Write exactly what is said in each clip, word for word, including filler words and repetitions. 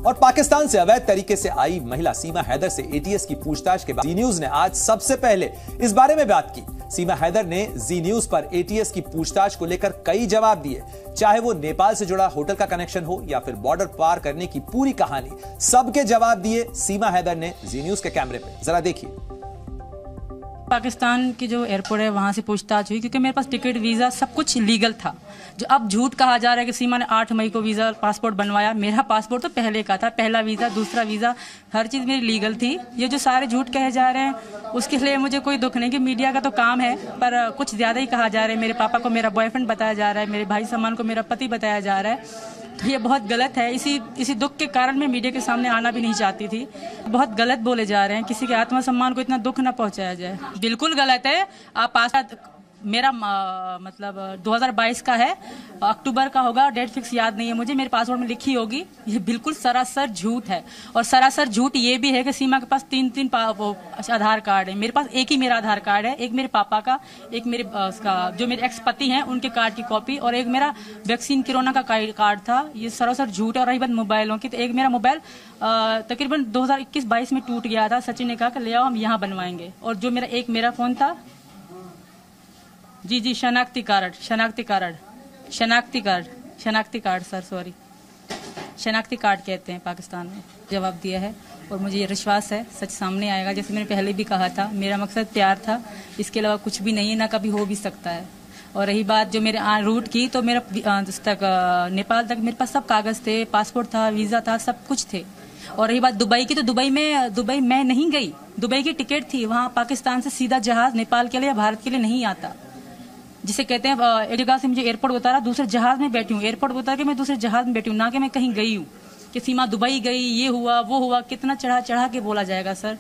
और पाकिस्तान से अवैध तरीके से आई महिला सीमा हैदर से एटीएस की पूछताछ के बाद जी न्यूज ने आज सबसे पहले इस बारे में बात की। सीमा हैदर ने जी न्यूज पर एटीएस की पूछताछ को लेकर कई जवाब दिए, चाहे वो नेपाल से जुड़ा होटल का कनेक्शन हो या फिर बॉर्डर पार करने की पूरी कहानी, सबके जवाब दिए सीमा हैदर ने जी न्यूज के कैमरे पे। जरा देखिए। पाकिस्तान की जो एयरपोर्ट है वहाँ से पूछताछ हुई, क्योंकि मेरे पास टिकट वीज़ा सब कुछ लीगल था। जो अब झूठ कहा जा रहा है कि सीमा ने आठ मई को वीज़ा पासपोर्ट बनवाया, मेरा पासपोर्ट तो पहले का था, पहला वीज़ा, दूसरा वीज़ा, हर चीज़ मेरी लीगल थी। ये जो सारे झूठ कहे जा रहे हैं उसके लिए मुझे कोई दुख नहीं, कि मीडिया का तो काम है, पर कुछ ज़्यादा ही कहा जा रहा है। मेरे पापा को मेरा बॉयफ्रेंड बताया जा रहा है, मेरे भाई समान को मेरा पति बताया जा रहा है, तो ये बहुत गलत है। इसी इसी दुख के कारण मैं मीडिया के सामने आना भी नहीं चाहती थी। बहुत गलत बोले जा रहे हैं, किसी के आत्मसम्मान को इतना दुख ना पहुंचाया जाए, बिल्कुल गलत है। आप पास मेरा आ, मतलब दो हज़ार बाईस का है, अक्टूबर का होगा, डेट फिक्स याद नहीं है मुझे, मेरे पासपोर्ट में लिखी होगी। ये बिल्कुल सरासर झूठ है। और सरासर झूठ ये भी है कि सीमा के पास तीन तीन आधार कार्ड है, मेरे पास एक ही मेरा आधार कार्ड है, एक मेरे पापा का, एक मेरे उसका जो मेरे एक्स पति हैं उनके कार्ड की कॉपी, और एक मेरा वैक्सीन कोरोना का कार्ड था। ये सरासर झूठ है। और रही बात मोबाइलों की, तो एक मेरा मोबाइल तकरीबन दो हज़ार इक्कीस बाईस में टूट गया था। सचिन ने कहा कि ले आओ हम यहाँ बनवाएंगे। और जो मेरा एक मेरा फोन था, जी जी शनाख्ती कार्ड, शनाख्ती कार्ड, शनाख्ती कार्ड, शनाख्ती कार्ड सर, सॉरी, शनाख्ती कार्ड कहते हैं पाकिस्तान में। जवाब दिया है और मुझे ये विश्वास है सच सामने आएगा। जैसे मैंने पहले भी कहा था, मेरा मकसद प्यार था, इसके अलावा कुछ भी नहीं है, ना कभी हो भी सकता है। और रही बात जो मेरे रूट की, तो मेरा तक नेपाल तक मेरे पास सब कागज थे, पासपोर्ट था, वीज़ा था, सब कुछ थे। और रही बात दुबई की, तो दुबई में दुबई मैं नहीं गई, दुबई की टिकट थी। वहाँ पाकिस्तान से सीधा जहाज नेपाल के लिए या भारत के लिए नहीं आता, जिसे कहते हैं एक जगह से मुझे एयरपोर्ट उतारा, दूसरे जहाज में बैठी हूँ, एयरपोर्ट उतार के मैं दूसरे जहाज में बैठी हूँ, ना कि मैं कहीं गई हूँ कि सीमा दुबई गई, ये हुआ वो हुआ। कितना चढ़ा चढ़ा के बोला जाएगा सर।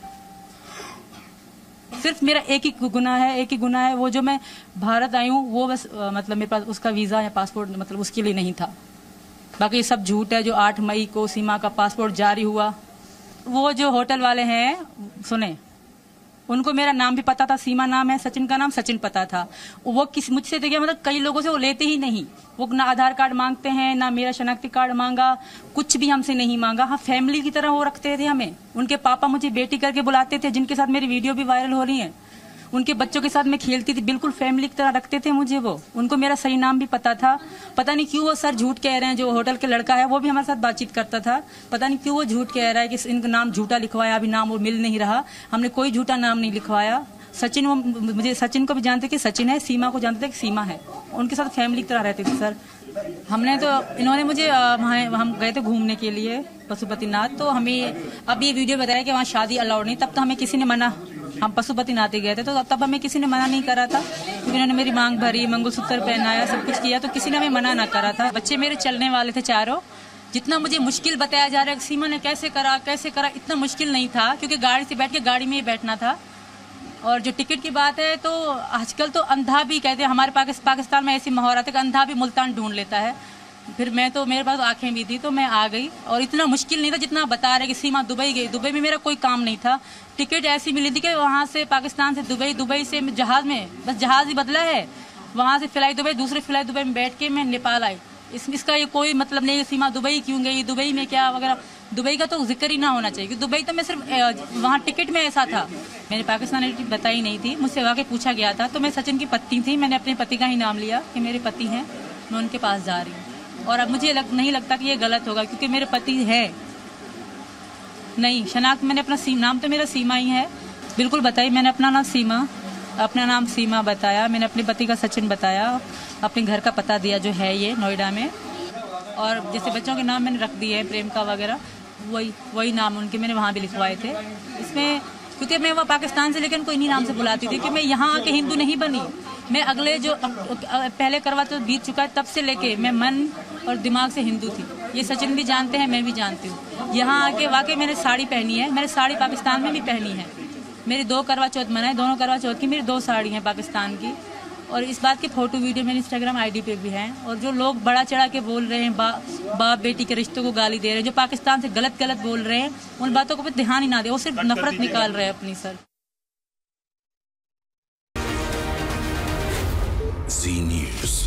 सिर्फ मेरा एक ही गुनाह है, एक ही गुनाह है, वो जो मैं भारत आई हूँ वो बस आ, मतलब मेरे पास उसका वीज़ा या पासपोर्ट मतलब उसके लिए नहीं था। बाकी सब झूठ है। जो आठ मई को सीमा का पासपोर्ट जारी हुआ, वो जो होटल वाले हैं, सुने, उनको मेरा नाम भी पता था, सीमा नाम है, सचिन का नाम सचिन पता था। वो किस मुझसे देखिए, मतलब कई लोगों से वो लेते ही नहीं, वो ना आधार कार्ड मांगते हैं, ना मेरा शनाख्ती कार्ड मांगा, कुछ भी हमसे नहीं मांगा। हाँ, फैमिली की तरह वो रखते थे हमें। उनके पापा मुझे बेटी करके बुलाते थे, जिनके साथ मेरी वीडियो भी वायरल हो रही है। उनके बच्चों के साथ मैं खेलती थी, बिल्कुल फैमिली की तरह रखते थे मुझे वो। उनको मेरा सही नाम भी पता था। पता नहीं क्यों वो सर झूठ कह रहे हैं। जो होटल के लड़का है वो भी हमारे साथ बातचीत करता था, पता नहीं क्यों वो झूठ कह रहा है कि इनका नाम झूठा लिखवाया, अभी नाम वो मिल नहीं रहा। हमने कोई झूठा नाम नहीं लिखवाया। सचिन, वो मुझे सचिन को भी जानते कि सचिन है, सीमा को जानते थे कि सीमा है। उनके साथ फैमिली की तरह रहते थे सर। हमने तो इन्होंने मुझे वहाँ हम गए थे घूमने के लिए पशुपतिनाथ, तो हमें अब ये वीडियो बताया कि वहाँ शादी अलाउड नहीं। तब तो हमें किसी ने मना, हम पशुपतिनाथ ही गए थे, तो तब हमें किसी ने मना नहीं करा था, क्योंकि उन्होंने मेरी मांग भरी, मंगलसूत्र पहनाया, सब कुछ किया, तो किसी ने हमें मना ना करा था। बच्चे मेरे चलने वाले थे चारों। जितना मुझे मुश्किल बताया जा रहा है सीमा ने कैसे करा कैसे करा, इतना मुश्किल नहीं था, क्योंकि गाड़ी से बैठ के गाड़ी में ही बैठना था। और जो टिकट की बात है, तो आजकल तो अंधा भी कहते हैं, हमारे पाकिस्तान में ऐसी महारत है कि अंधा भी मुल्तान ढूंढ लेता है। फिर मैं तो, मेरे पास आंखें भी थी, तो मैं आ गई। और इतना मुश्किल नहीं था जितना बता रहे कि सीमा दुबई गई। दुबई में मेरा कोई काम नहीं था, टिकट ऐसी मिली थी कि वहाँ से पाकिस्तान से दुबई, दुबई से जहाज में, बस जहाज ही बदला है, वहाँ से फ्लाई दुबई, दूसरे फ्लाई दुबई में बैठ के मैं नेपाल आई। इस, इसका ये कोई मतलब नहीं है सीमा दुबई क्यों गई, दुबई में क्या वगैरह। दुबई का तो जिक्र ही ना होना चाहिए, दुबई तो मैं सिर्फ वहाँ टिकट में ऐसा था। मैंने पाकिस्तानी बताई नहीं थी, मुझसे आगे पूछा गया था, तो मैं सचिन की पत्नी थी, मैंने अपने पति का ही नाम लिया कि मेरे पति हैं, मैं उनके पास जा रही हूँ। और अब मुझे लग, नहीं लगता कि ये गलत होगा, क्योंकि मेरे पति है नहीं। शनाख्त मैंने अपना सी, नाम तो मेरा सीमा ही है, बिल्कुल बताई मैंने अपना नाम सीमा, अपना नाम सीमा बताया, मैंने अपने पति का सचिन बताया, अपने घर का पता दिया जो है ये नोएडा में। और जैसे बच्चों के नाम मैंने रख दिए हैं, प्रेम का वगैरह, वही वही नाम उनके मैंने वहाँ भी लिखवाए थे। इसमें क्योंकि मैं वहाँ पाकिस्तान से लेकर उनको इन्हीं नाम से बुलाती थी, कि मैं यहाँ आके हिंदू नहीं बनी। मैं अगले जो पहले करवा तो बीत चुका है, तब से लेके मैं मन और दिमाग से हिंदू थी। ये सचिन भी जानते हैं, मैं भी जानती हूँ। यहाँ आके वाकई मैंने साड़ी पहनी है, मैंने साड़ी पाकिस्तान में भी पहनी है। मेरी दो करवा चौथ मनाए, दोनों करवा चौथ की मेरी दो साड़ी हैं पाकिस्तान की। और इस बात की फोटो वीडियो मेरे इंस्टाग्राम आईडी पे भी हैं। और जो लोग बड़ा चढ़ा के बोल रहे हैं, बा, बाप बेटी के रिश्तों को गाली दे रहे हैं, जो पाकिस्तान से गलत गलत बोल रहे हैं, उन बातों को ध्यान ही ना दे, वो सिर्फ नफरत निकाल रहे हैं अपनी सर। जी न्यूज़।